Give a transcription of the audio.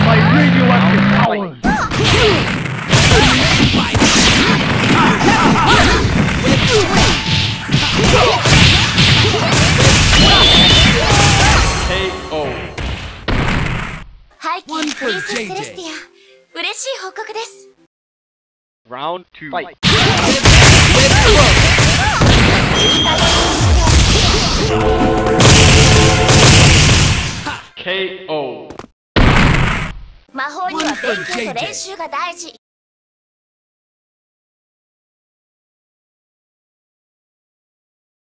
my radioactive power. KO. 背景プリンセス・セレスティア、嬉しい報告です。 Round 2. Fight. KO. 魔法には勉強と練習が大事。